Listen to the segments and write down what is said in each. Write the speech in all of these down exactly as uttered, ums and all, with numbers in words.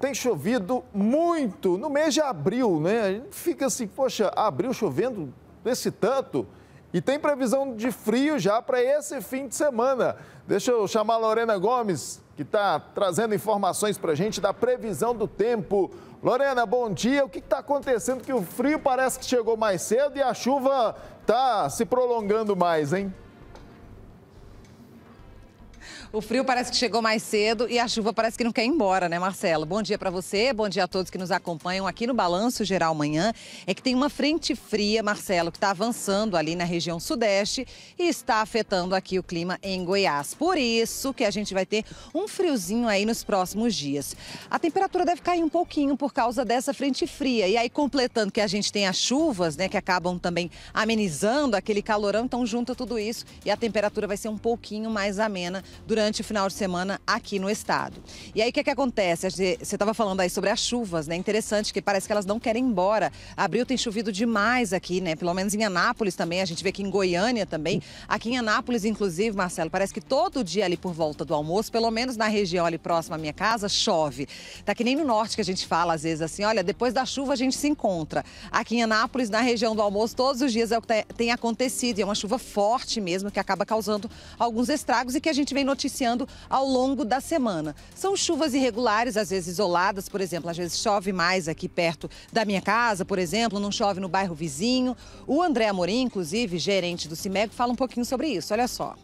tem chovido muito no mês de abril, né? A gente fica assim, poxa, abril chovendo desse tanto e tem previsão de frio já para esse fim de semana. Deixa eu chamar a Lorena Gomes, que está trazendo informações para a gente da previsão do tempo. Lorena, bom dia. O que está acontecendo que o frio parece que chegou mais cedo e a chuva está se prolongando mais, hein? O frio parece que chegou mais cedo e a chuva parece que não quer ir embora, né, Marcelo? Bom dia para você, bom dia a todos que nos acompanham aqui no Balanço Geral Amanhã. É que tem uma frente fria, Marcelo, que está avançando ali na região sudeste e está afetando aqui o clima em Goiás. Por isso que a gente vai ter um friozinho aí nos próximos dias. A temperatura deve cair um pouquinho por causa dessa frente fria. E aí, completando que a gente tem as chuvas, né, que acabam também amenizando aquele calorão, então junta tudo isso e a temperatura vai ser um pouquinho mais amena durante durante o final de semana aqui no estado. E aí, o que que acontece? Você estava falando aí sobre as chuvas, né? Interessante que parece que elas não querem ir embora. Abril tem chovido demais aqui, né? Pelo menos em Anápolis também, a gente vê aqui em Goiânia também. Aqui em Anápolis, inclusive, Marcelo, parece que todo dia ali por volta do almoço, pelo menos na região ali próxima à minha casa, chove. Tá que nem no norte que a gente fala, às vezes, assim, olha, depois da chuva a gente se encontra. Aqui em Anápolis, na região do almoço, todos os dias é o que tem acontecido. E é uma chuva forte mesmo, que acaba causando alguns estragos e que a gente vem noticiando ao longo da semana. São chuvas irregulares, às vezes isoladas, por exemplo, às vezes chove mais aqui perto da minha casa, por exemplo, não chove no bairro vizinho. O André Amorim, inclusive, gerente do CIMEG, fala um pouquinho sobre isso, olha só.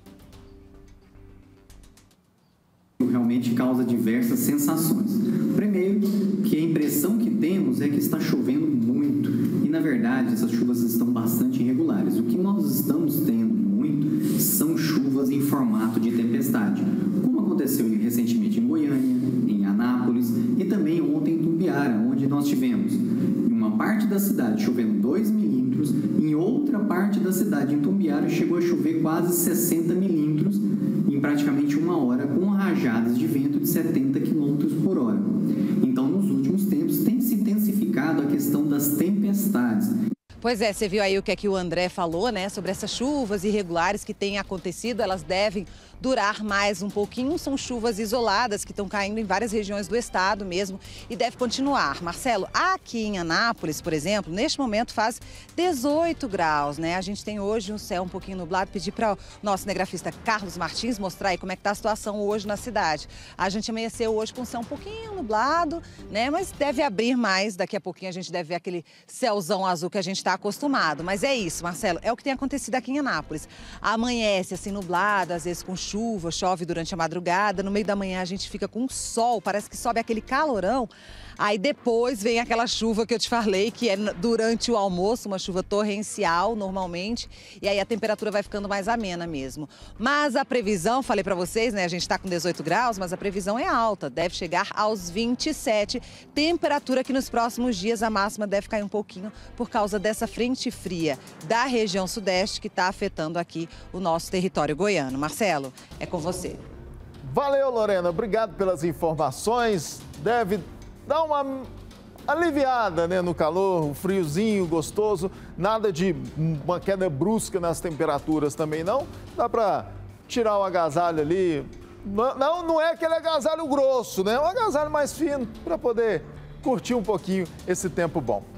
Realmente causa diversas sensações. Primeiro, que a impressão que temos é que está chovendo muito e, na verdade, essas chuvas estão bastante irregulares. O que nós estamos tendo muito são chuvas em formato de tempestade, como aconteceu recentemente em Goiânia, em Anápolis e também ontem em Tumbiara, onde nós tivemos em uma parte da cidade chovendo dois milímetros, em outra parte da cidade, em Tumbiara, chegou a chover quase sessenta milímetros em praticamente uma hora, com rajadas de vento de setenta quilômetros por hora. Então, nos últimos tempos, tem se intensificado a questão das tempestades. Pois é, você viu aí o que é que o André falou, né, sobre essas chuvas irregulares que têm acontecido, elas devem durar mais um pouquinho, são chuvas isoladas que estão caindo em várias regiões do estado mesmo e deve continuar. Marcelo, aqui em Anápolis, por exemplo, neste momento faz dezoito graus, né? A gente tem hoje um céu um pouquinho nublado, pedi para o nosso cinegrafista Carlos Martins mostrar aí como é que está a situação hoje na cidade. A gente amanheceu hoje com o céu um pouquinho nublado, né, mas deve abrir mais, daqui a pouquinho a gente deve ver aquele céuzão azul que a gente está acostumado. Mas é isso, Marcelo, é o que tem acontecido aqui em Anápolis. Amanhece assim nublado, às vezes com chuva, chove durante a madrugada, no meio da manhã a gente fica com sol, parece que sobe aquele calorão. Aí depois vem aquela chuva que eu te falei, que é durante o almoço, uma chuva torrencial normalmente, e aí a temperatura vai ficando mais amena mesmo. Mas a previsão, falei para vocês, né, a gente está com dezoito graus, mas a previsão é alta, deve chegar aos vinte e sete. Temperatura que nos próximos dias a máxima deve cair um pouquinho por causa dessa frente fria da região sudeste que está afetando aqui o nosso território goiano. Marcelo, é com você. Valeu, Lorena. Obrigado pelas informações. Deve dar uma aliviada, né, no calor, um friozinho gostoso, nada de uma queda brusca nas temperaturas também não. Dá para tirar o agasalho ali. Não, não é aquele agasalho grosso, né? Um agasalho mais fino para poder curtir um pouquinho esse tempo bom.